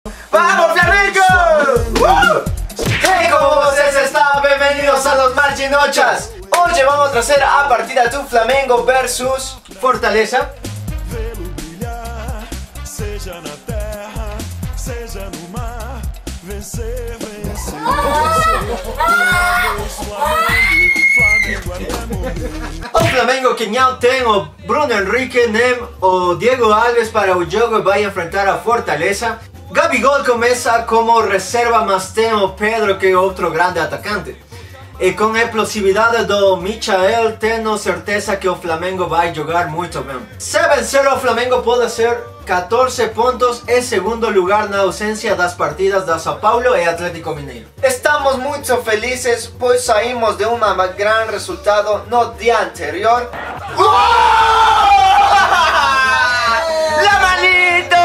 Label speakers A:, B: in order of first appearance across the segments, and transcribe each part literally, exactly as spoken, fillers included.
A: ¡Vamos, Flamengo! ¡Uh! ¡Hey, cómo vocês estão? Bienvenidos a los Marchinochas. Hoje vamos trazer a partida do Flamengo versus Fortaleza.
B: Seja na terra, seja no mar, vencer, vencer.
A: O Flamengo que não tem o Bruno Henrique nem o Diego Alves para o jogo vai enfrentar a Fortaleza. Gabigol começa como reserva, mas tem o Pedro que é outro grande atacante. E com a explosividade do Michael, tenho certeza que o Flamengo vai jogar muito bem. Se vencer o Flamengo pode ser catorze pontos e segundo lugar na ausência das partidas da São Paulo e Atlético Mineiro. Estamos muito felizes pois saímos de um grande resultado no dia anterior. ¡La manito!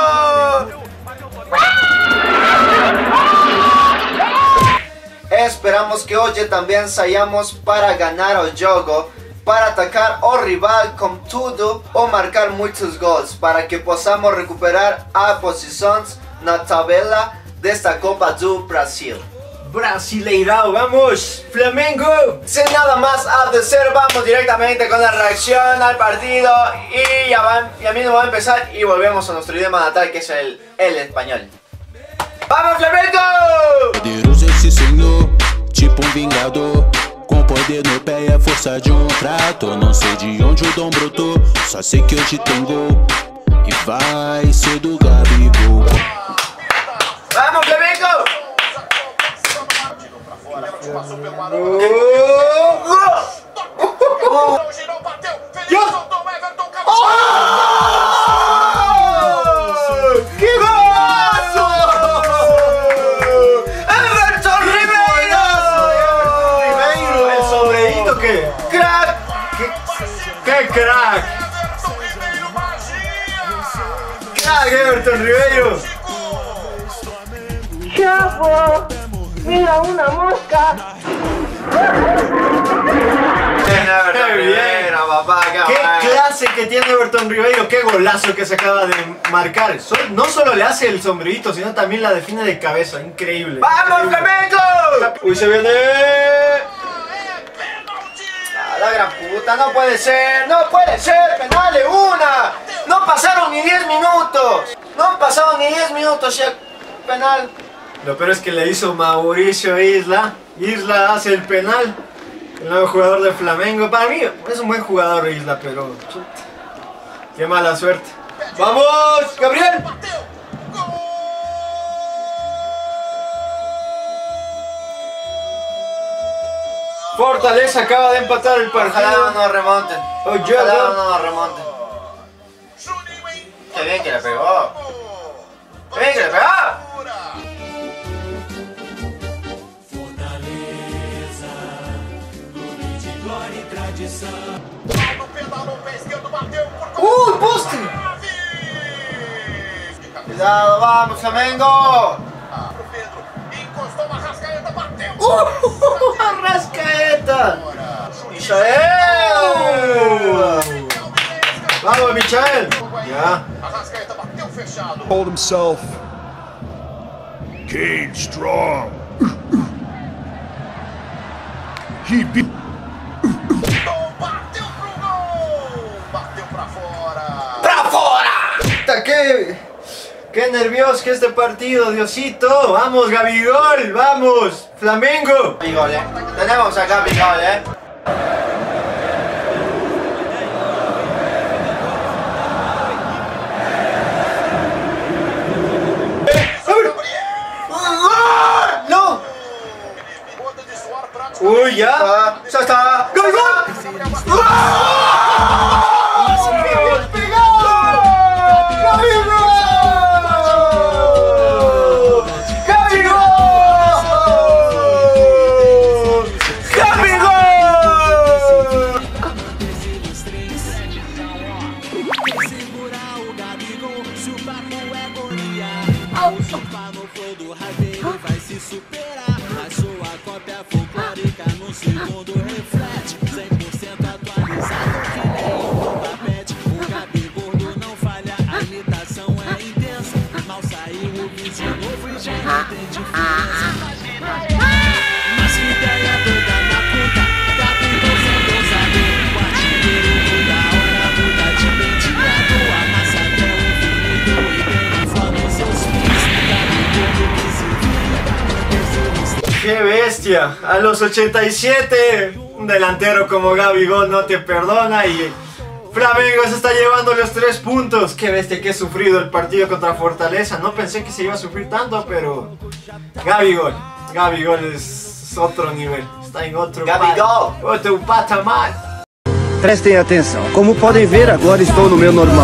A: Esperamos que hoje também saiamos para ganhar o jogo, para atacar o rival com tudo ou marcar muitos gols, para que possamos recuperar as posições na tabela desta Copa do Brasil. Brasileirão, vamos, Flamengo! Sin nada más a decir, vamos directamente con la reacción al partido y ya, van, ya mismo va a empezar y volvemos a nuestro idioma natal que es el, el español. ¡Vamos, Flamengo!
B: Poderoso esse senhor, tipo um vingador, com poder no pé e a força de um trator. Não sei de onde o dom brotou, só sei que hoje tem gol e vai ser do Gabigol.
A: ¡Vamos, Flamengo!
C: Passou pelo Maroto. Oh! Oh! Girou, bateu. Felipe soltou, Everton acabou.
A: ¡Qué golazo! ¡Everton Ribeiro! ¡Ribeiro! ¿El sombreíto qué? ¡Crack! ¿Qué, qué crack?
C: Everton Ribeiro, magia.
A: ¡Crack, Everton Ribeiro!
D: ¡Chapo! ¡Mira una mosca!
A: ¡Qué bien, papá! ¡Qué clase que tiene Everton Ribeiro! ¡Qué golazo que se acaba de marcar! No solo le hace el sombrerito, sino también la define de cabeza. Increíble. ¡Vamos, Flamengo! ¡Uy, se viene! ¡A la gran puta! ¡No puede ser! ¡No puede ser! ¡Penal de una! ¡No pasaron ni diez minutos! ¡No han pasado ni diez minutos ya! ¡Penal! Lo peor es que le hizo Mauricio Isla. Isla hace el penal. El nuevo jugador de Flamengo. Para mí es un buen jugador Isla, pero... qué mala suerte. ¡Vamos, Gabriel! Fortaleza acaba de empatar el partido. Ojalá no remonten. Ojalá no remonten. ¡Qué bien que le pegó! ¡Qué bien que le pegó! ¡Uh, poste! Cuidado, vamos, Flamengo! ¡Uh, Arrascaeta! ¡Michael! ¡Vamos, Michael! Ya.
E: Hold himself. Cage strong. He beat.
C: Bateu pro gol! Bateu pra fora!
A: ¡Pra fora! ¡Qué, qué nervioso que este partido, Diosito! ¡Vamos, Gabigol! ¡Vamos, Flamengo! Gabigol, eh. Tenemos acá Gabigol, eh. ¡No! ¡Uy, ya! ¡Ya está! ¡Gabigol!
B: Segundo reflete, cem por cento atualizado, que nem o papete. O Gabigol não falha, a imitação é intensa. Mal saiu o Mas que ideia doida na ponta, Gabigol sem ousadia, o artilheiro toda hora muda de penteado, amassa até o infinito e tem um flor nos seus pés. Gabigol que se vira,
A: ¡Qué bestia! A los ochenta y siete, un delantero como Gabigol no te perdona y Flamengo se está llevando los tres puntos. ¡Qué bestia que he sufrido el partido contra Fortaleza! No pensé que se iba a sufrir tanto, pero Gabigol, Gabigol es otro nivel. Está em outro
F: Gabigol!
A: pat- outro patamar.
G: Prestem atenção. Como podem ver, agora estou no meu normal.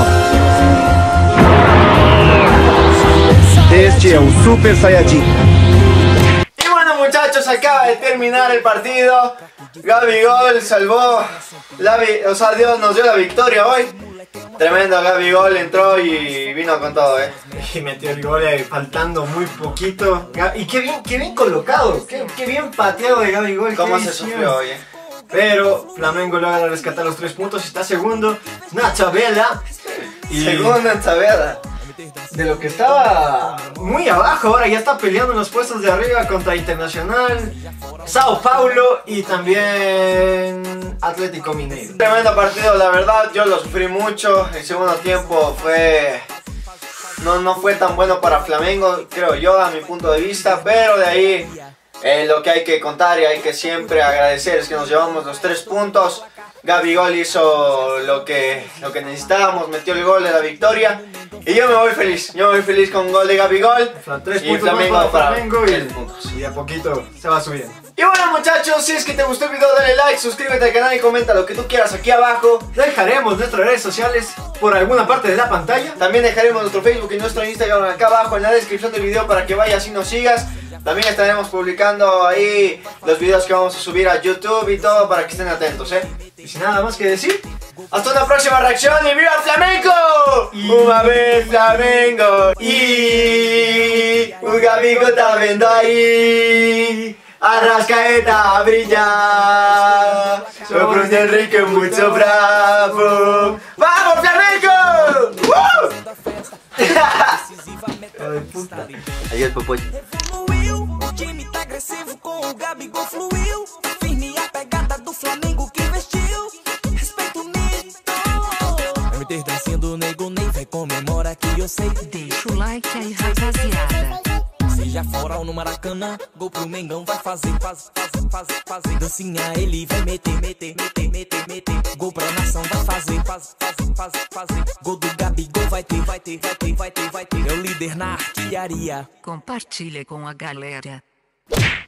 G: Este é o Super Saiyajin.
A: Y bueno, muchachos, acaba de terminar el partido. Gabigol salvó la vi- o sea, Dios nos dio la victoria hoy. Tremendo, Gabigol entró y vino con todo, eh. Y metió el gol ahí, faltando muy poquito. Ga- Y qué bien, qué bien colocado, qué, qué bien pateado de Gabigol.
F: ¿Cómo
A: qué
F: se
A: visión.
F: sufrió hoy, eh?
A: Pero Flamengo logra rescatar los tres puntos y está segundo. Una tabela. Y
F: Segunda en tabela.
A: de lo que estaba muy abajo, ahora ya está peleando en los puestos de arriba contra Internacional, Sao Paulo y también Atlético Mineiro.
F: Tremendo partido, la verdad, yo lo sufrí mucho. El segundo tiempo fue... No, no fue tan bueno para Flamengo, creo yo, a mi punto de vista. Pero de ahí, eh, lo que hay que contar y hay que siempre agradecer es que nos llevamos los tres puntos. Gabigol hizo lo que, lo que necesitábamos, metió el gol de la victoria. Y yo me voy feliz, yo me voy feliz con un gol de Gabigol.
A: Tres
F: Y
A: puntos
F: Flamengo
A: más para
F: para
A: Flamengo
F: tres
A: y,
F: puntos.
A: y de a poquito se va subiendo.
F: Y bueno, muchachos, si es que te gustó el video, dale like, suscríbete al canal y comenta lo que tú quieras aquí abajo.
A: Dejaremos nuestras redes sociales por alguna parte de la pantalla.
F: También dejaremos nuestro Facebook y nuestro Instagram acá abajo en la descripción del video para que vayas y nos sigas. También estaremos publicando ahí los videos que vamos a subir a YouTube y todo para que estén atentos, ¿eh?
A: Y sin nada más que decir,
F: Hasta una próxima reacción y ¡viva Flamengo!
A: Y-
F: Una vez Flamengo y un Gabigol está viendo ahí. Arrascaeta brilla, el Bruce Enrique mucho bravo. ¡Vamos Flamengo! ¡Uh! Adiós, Popoy.
B: fluiu, o time tá agressivo com o Gabigol fluiu. Firme a pegada do Flamengo que vestiu. Respeito mito. É o Inter dançando, nego nem vai comemora que eu sei.
H: Deixa o like aí, rapaziada.
B: Seja fora ou no Maracanã, gol pro Mengão vai fazer, faz, faz, faz, fazer. Dancinha ele vai meter, meter, meter, meter, meter. Gol pra nação vai fazer, faz, faz, faz, fazer. Gol do Gabigol vai ter, vai ter, vai ter, vai ter, vai ter. É o líder na artilharia.
H: Compartilha com a galera.